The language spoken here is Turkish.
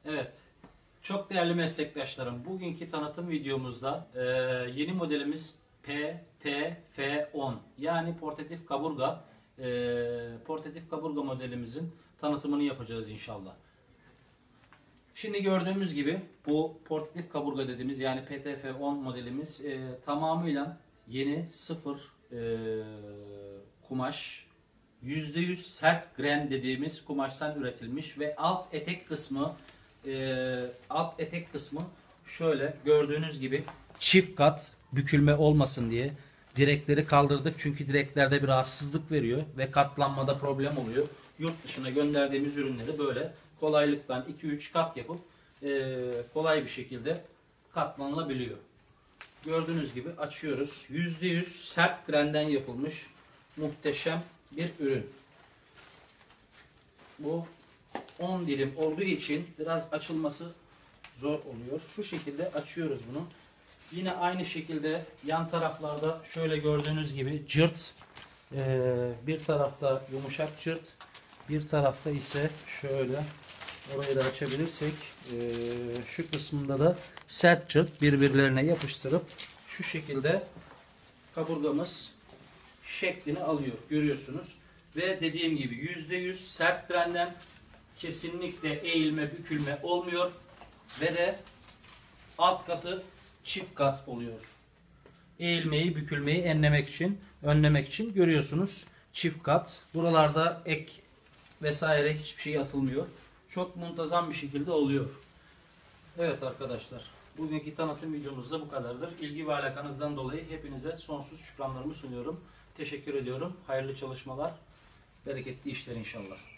Evet, çok değerli meslektaşlarım, bugünkü tanıtım videomuzda yeni modelimiz PTF10 yani portatif kaburga modelimizin tanıtımını yapacağız inşallah. Şimdi gördüğümüz gibi bu portatif kaburga dediğimiz yani PTF10 modelimiz tamamıyla yeni sıfır kumaş, %100 sert gren dediğimiz kumaştan üretilmiş ve alt etek kısmı şöyle gördüğünüz gibi çift kat bükülme olmasın diye direkleri kaldırdık. Çünkü direklerde bir rahatsızlık veriyor ve katlanmada problem oluyor. Yurt dışına gönderdiğimiz ürünleri böyle kolaylıkla 2-3 kat yapıp kolay bir şekilde katlanılabiliyor. Gördüğünüz gibi açıyoruz. %100 sert grenden yapılmış muhteşem bir ürün. Bu 10 dilim olduğu için biraz açılması zor oluyor. Şu şekilde açıyoruz bunu. Yine aynı şekilde yan taraflarda şöyle gördüğünüz gibi cırt, bir tarafta yumuşak cırt, bir tarafta ise şöyle orayı da açabilirsek şu kısmında da sert cırt birbirlerine yapıştırıp şu şekilde kaburgamız şeklini alıyor. Görüyorsunuz. Ve dediğim gibi %100 sert grenden kesinlikle eğilme, bükülme olmuyor. Ve de alt katı çift kat oluyor. Eğilmeyi, bükülmeyi önlemek için görüyorsunuz. Çift kat. Buralarda ek vesaire hiçbir şey atılmıyor. Çok muntazam bir şekilde oluyor. Evet arkadaşlar. Bugünkü tanıtım videomuz da bu kadardır. İlgi ve alakanızdan dolayı hepinize sonsuz şükranlarımı sunuyorum. Teşekkür ediyorum. Hayırlı çalışmalar, bereketli işler inşallah.